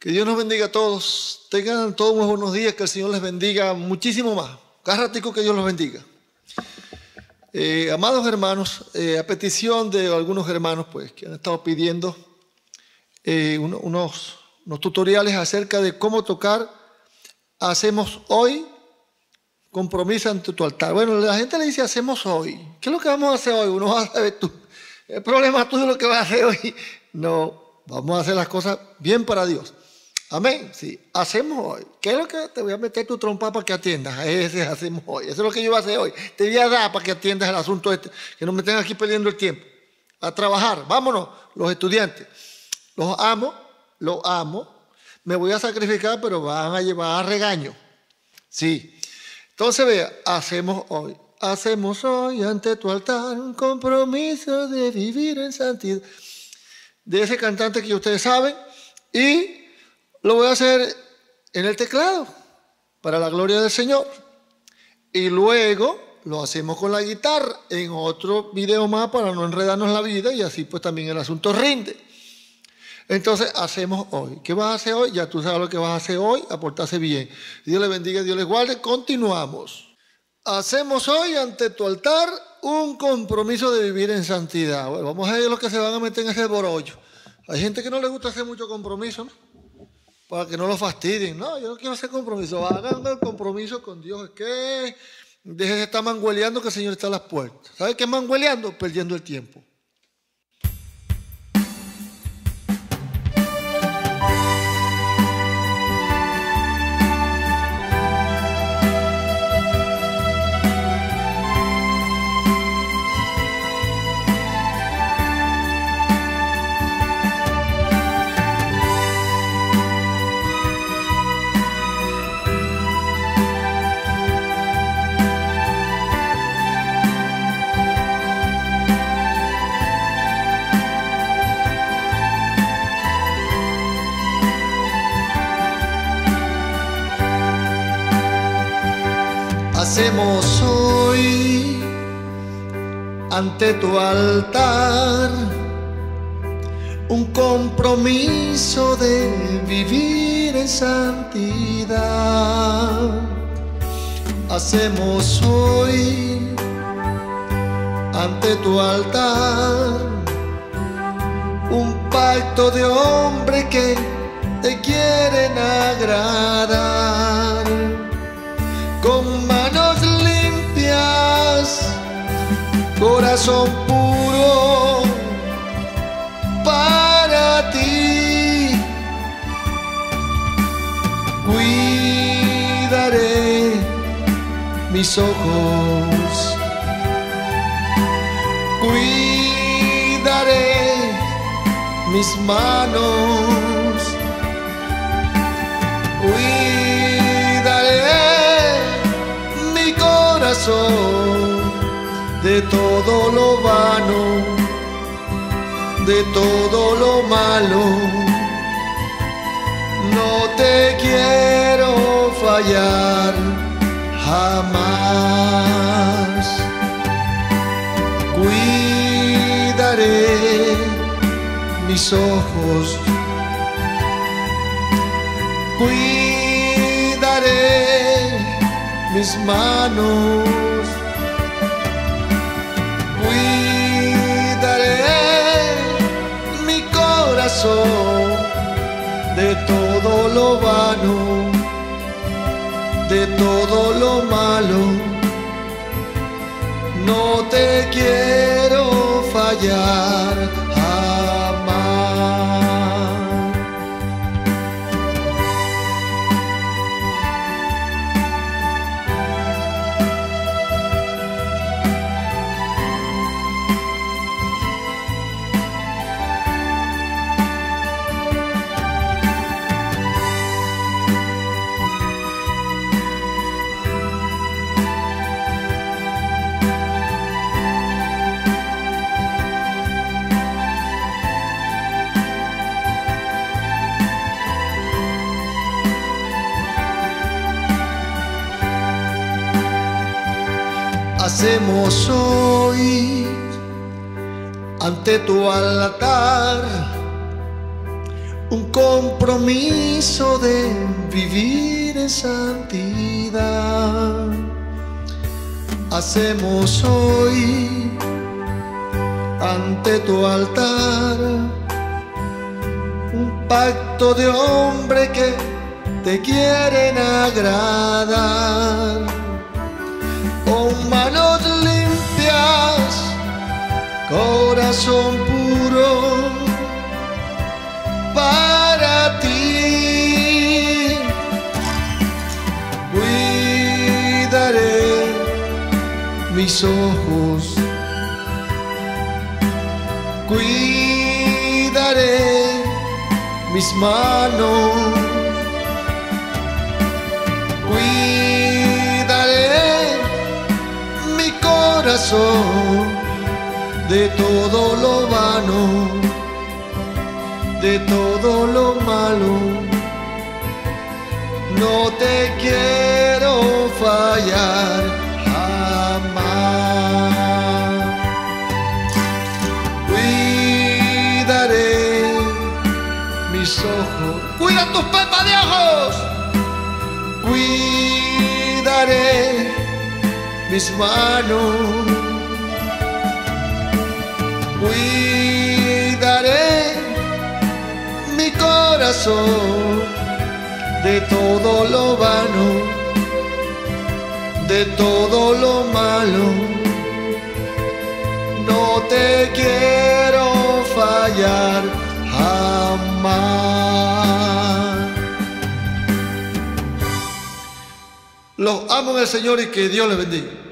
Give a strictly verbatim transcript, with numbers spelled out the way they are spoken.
Que Dios nos bendiga a todos. Tengan todos muy buenos días. Que el Señor les bendiga muchísimo más. Cada ratico que Dios los bendiga. Eh, amados hermanos, eh, a petición de algunos hermanos pues, que han estado pidiendo eh, uno, unos, unos tutoriales acerca de cómo tocar Hacemos Hoy, compromiso ante tu altar. Bueno, la gente le dice hacemos hoy. ¿Qué es lo que vamos a hacer hoy? Uno va a saber tú. El problema tuyo es lo que vas a hacer hoy. No, vamos a hacer las cosas bien para Dios. Amén. Sí, hacemos hoy. ¿Qué es lo que te voy a meter tu trompa para que atiendas? Ese es hacemos hoy. Eso es lo que yo voy a hacer hoy. Te voy a dar para que atiendas el asunto este. Que no me tengan aquí perdiendo el tiempo. A trabajar. Vámonos, los estudiantes. Los amo, los amo. Me voy a sacrificar, pero van a llevar a regaño. Sí. Entonces vea, hacemos hoy. Hacemos hoy ante tu altar un compromiso de vivir en santidad. De ese cantante que ustedes saben. Y lo voy a hacer en el teclado, para la gloria del Señor. Y luego lo hacemos con la guitarra en otro video más para no enredarnos la vida y así pues también el asunto rinde. Entonces hacemos hoy. ¿Qué vas a hacer hoy? Ya tú sabes lo que vas a hacer hoy, aportarse bien. Dios les bendiga, Dios les guarde. Continuamos. Hacemos hoy ante tu altar un compromiso de vivir en santidad. Bueno, vamos a ver los que se van a meter en ese borollo. Hay gente que no le gusta hacer mucho compromiso, ¿no? Para que no lo fastidien. No, yo no quiero hacer compromiso. Hagan el compromiso con Dios. Es que dejen de estar mangueleando que el Señor está a las puertas. ¿Sabe qué es mangueleando? Perdiendo el tiempo. Hacemos hoy ante tu altar un compromiso de vivir en santidad. Hacemos hoy ante tu altar un pacto de hombre que te quieren agradar. Con manos limpias, corazón puro para ti. Cuidaré mis ojos, cuidaré mis manos, cuidaré de todo lo vano, de todo lo malo. No te quiero fallar jamás. Cuidaré mis ojos, cuidaré mis manos, cuidaré mi corazón de todo lo vano, de todo lo malo. No te quiero fallar jamás. Hacemos hoy ante tu altar un compromiso de vivir en santidad. Hacemos hoy ante tu altar un pacto de hombre que te quieren agradar, con manos limpias, corazón puro para ti. Cuidaré mis ojos, cuidaré mis manos, cuidaré mi corazón de todo lo vano, de todo lo malo. No te quiero fallar jamás. Cuidaré mis ojos, cuida tus pepas de ojos, cuidaré mis manos, cuidaré mi corazón de todo lo vano, de todo lo malo. No te quiero fallar jamás. Los amo en el Señor y que Dios les bendiga.